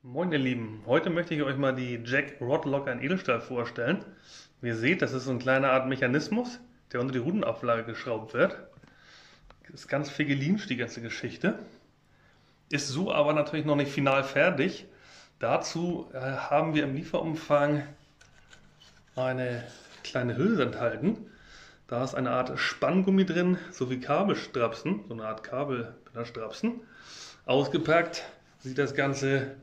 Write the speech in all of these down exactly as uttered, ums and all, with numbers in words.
Moin ihr Lieben, heute möchte ich euch mal die Jack Rod Locker in Edelstahl vorstellen. Wie ihr seht, das ist so eine kleine Art Mechanismus, der unter die Rudenauflage geschraubt wird. Ist ganz figelinscht, die ganze Geschichte. Ist so aber natürlich noch nicht final fertig. Dazu äh, haben wir im Lieferumfang eine kleine Hülse enthalten. Da ist eine Art Spanngummi drin, sowie Kabelstrapsen, so eine Art Kabelstrapsen. Ausgepackt sieht das Ganze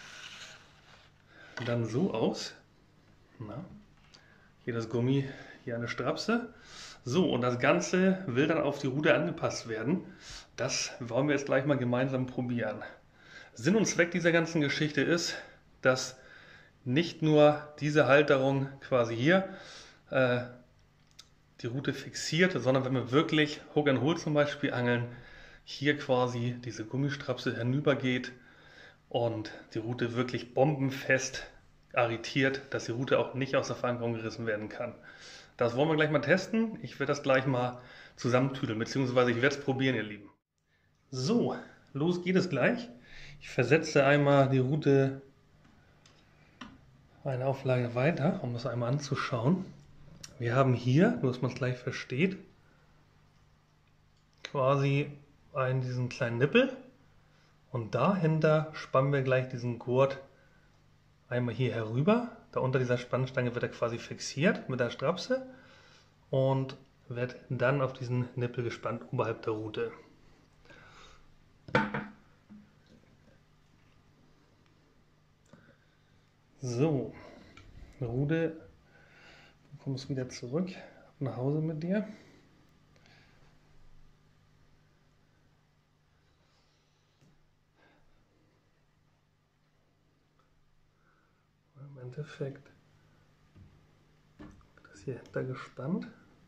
dann so aus. Na, hier das Gummi, hier eine Strapse. So, und das Ganze will dann auf die Rute angepasst werden. Das wollen wir jetzt gleich mal gemeinsam probieren. Sinn und Zweck dieser ganzen Geschichte ist, dass nicht nur diese Halterung quasi hier äh, die Rute fixiert, sondern wenn wir wirklich Hook and Hold zum Beispiel angeln, hier quasi diese Gummistrapse hinübergeht und die Rute wirklich bombenfest arretiert, dass die Rute auch nicht aus der Verankerung gerissen werden kann. Das wollen wir gleich mal testen. Ich werde das gleich mal zusammentüdeln, beziehungsweise ich werde es probieren, ihr Lieben. So, los geht es gleich. Ich versetze einmal die Rute eine Auflage weiter, um das einmal anzuschauen. Wir haben hier, nur dass man es gleich versteht, quasi einen diesen kleinen Nippel. Und dahinter spannen wir gleich diesen Gurt einmal hier herüber. Da unter dieser Spannstange wird er quasi fixiert mit der Strapse und wird dann auf diesen Nippel gespannt oberhalb der Rute. So, Rute, du kommst wieder zurück, nach Hause mit dir. Im Endeffekt wird das hier hinter gespannt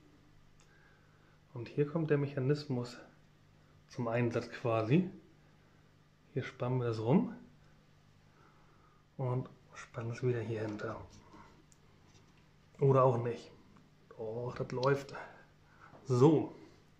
und hier kommt der Mechanismus zum Einsatz quasi. Hier spannen wir das rum und spannen es wieder hier hinter. Oder auch nicht. Oh, das läuft. So.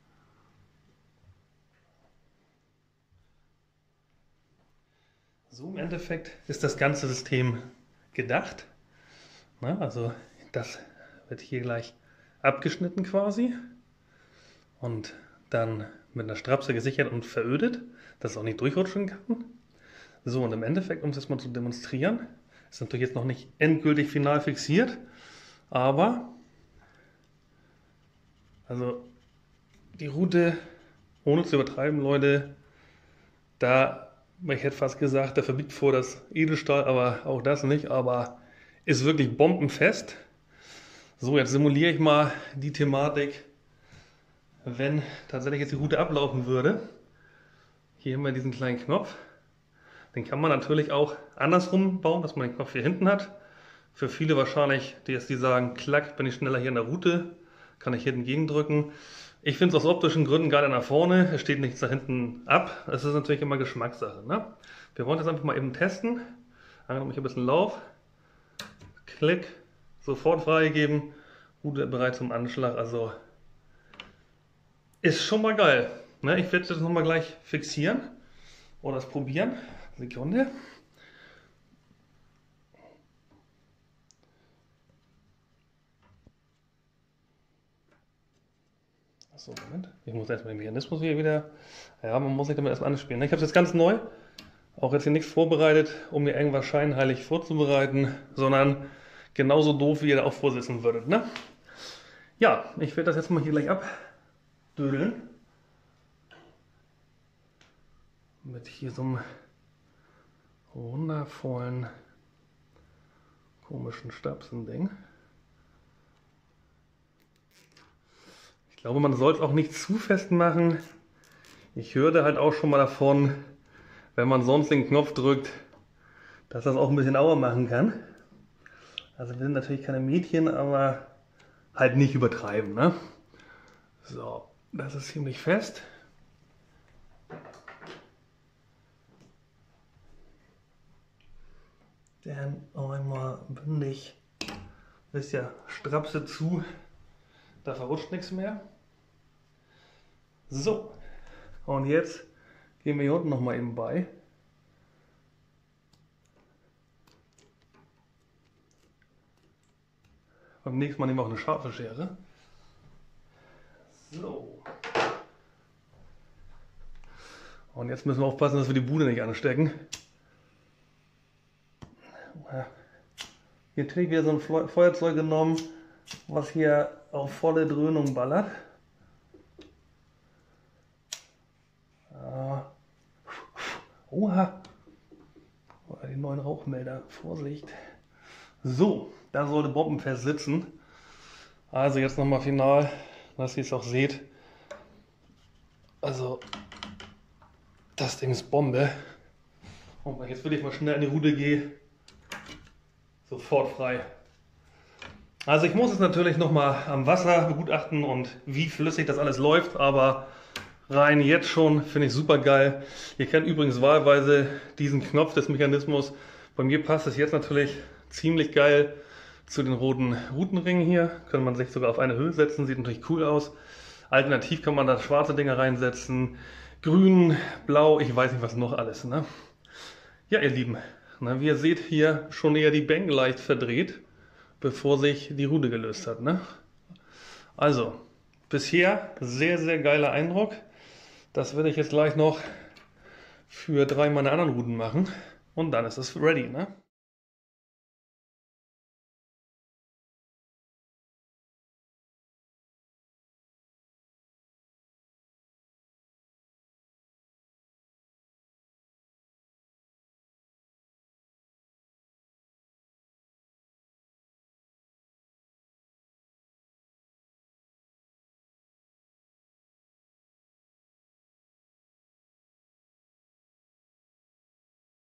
So im Endeffekt ist das ganze System gedacht. Na, also das wird hier gleich abgeschnitten quasi und dann mit einer Strapse gesichert und verödet, dass es auch nicht durchrutschen kann. So, und im Endeffekt, um es jetzt mal zu demonstrieren, ist natürlich jetzt noch nicht endgültig final fixiert, aber also die Rute, ohne zu übertreiben, Leute, da, ich hätte fast gesagt, der verbiegt vor das Edelstahl, aber auch das nicht, aber ist wirklich bombenfest. So, jetzt simuliere ich mal die Thematik, wenn tatsächlich jetzt die Rute ablaufen würde. Hier haben wir diesen kleinen Knopf. Den kann man natürlich auch andersrum bauen, dass man den Knopf hier hinten hat. Für viele wahrscheinlich, die jetzt die sagen, klack, bin ich schneller hier in der Rute, kann ich hier entgegen drücken. Ich finde es aus optischen Gründen geil nach vorne, es steht nichts da hinten ab. Es ist natürlich immer Geschmackssache. Ne? Wir wollen das einfach mal eben testen. Angenommen, ich habe ein bisschen Lauf. Klick, sofort freigeben. Rute bereit zum Anschlag. Also ist schon mal geil. Ne? Ich werde das nochmal gleich fixieren oder das probieren. Sekunde. So, Moment. Ich muss erstmal den Mechanismus hier wieder. Ja, man muss sich damit erstmal anspielen. Ich habe es jetzt ganz neu. Auch jetzt hier nichts vorbereitet, um mir irgendwas scheinheilig vorzubereiten, sondern genauso doof, wie ihr da auch vorsitzen würdet. Ne? Ja, ich werde das jetzt mal hier gleich abdödeln. Mit hier so einem wundervollen, komischen Stabsending. Ich glaube, man soll es auch nicht zu fest machen. Ich hörte halt auch schon mal davon, wenn man sonst den Knopf drückt, dass das auch ein bisschen Aua machen kann. Also wir sind natürlich keine Mädchen, aber halt nicht übertreiben. Ne? So, das ist ziemlich fest. Dann einmal bündig, ist ja Strapse zu. Da verrutscht nichts mehr. So, und jetzt gehen wir hier unten nochmal eben bei. Beim nächsten Mal nehmen wir auch eine scharfe Schere. So. Und jetzt müssen wir aufpassen, dass wir die Bude nicht anstecken. Hier kriege ich wieder so ein Feuerzeug genommen, was hier auf volle Dröhnung ballert. Oha! Die neuen Rauchmelder, Vorsicht! So, da sollte bombenfest sitzen. Also jetzt nochmal final, dass ihr es auch seht. Also, das Ding ist Bombe. Und jetzt will ich mal schnell in die Rute gehen. Sofort frei. Also ich muss es natürlich nochmal am Wasser begutachten und wie flüssig das alles läuft, aber rein jetzt schon finde ich super geil. Ihr kennt übrigens wahlweise diesen Knopf des Mechanismus. Bei mir passt es jetzt natürlich ziemlich geil zu den roten Rutenringen hier. Könnte man sich sogar auf eine Höhe setzen, sieht natürlich cool aus. Alternativ kann man da schwarze Dinger reinsetzen. Grün, blau, ich weiß nicht was noch alles. Ne? Ja, ihr Lieben, ne, wie ihr seht hier schon eher die Bänke leicht verdreht, bevor sich die Rute gelöst hat. Ne? Also, bisher sehr, sehr geiler Eindruck. Das werde ich jetzt gleich noch für drei meiner anderen Ruten machen und dann ist es ready. Ne?